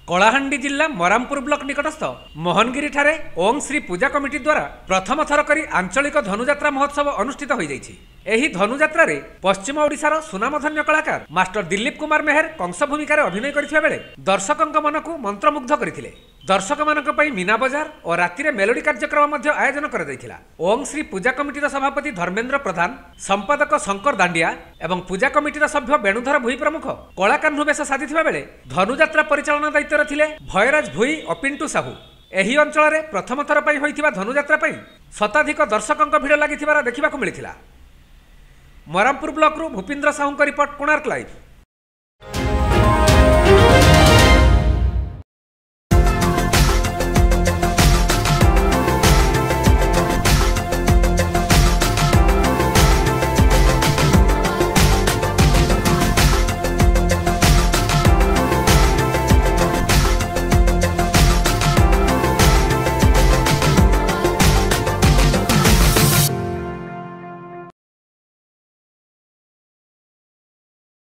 कलाहांडी जिला मरामपुर ब्लॉक निकटस्थ मोहनगिरी ठारे ओम श्री पूजा कमिटी द्वारा प्रथम थर करी आंचलिक धनुजात्रा महोत्सव अनुष्ठित हो जाइछि। एही धनुजात्रा रे पश्चिम ओडिशार सुनामधन्य कलाकार मास्टर दिलीप कुमार मेहर कंस भूमिकार अभिनय करथिबा बेले दर्शकଙ୍କ मनकु मंत्रमुग्ध करथिले। दर्शक मानक पई मीना बजार और राति रे मेलोडी कार्यक्रम मध्य आयोजन कर दैथिला। ओम श्री पूजा कमिटीर सभापति धर्मेंद्र प्रधान, संपादक शंकर दांडिया एवं पूजा कमिटीर सभ्य बेणुधर भुई प्रमुख कलाकान्हु बेश साजिथिबा बेले धनुजात्रा परिचालना दायित्व थिले भयराज भुई और पिंटू साहू। एही अंचल रे प्रथम थर पई होइथिबा धनुजात्रा पई शताधिक दर्शकଙ୍କ भिड़ लागिथिबार देखिबाकु मिलिथिला। मरामपुर ब्लॉक रु भूपिंद्र साहू रिपोर्ट, कोणार्क लाइव।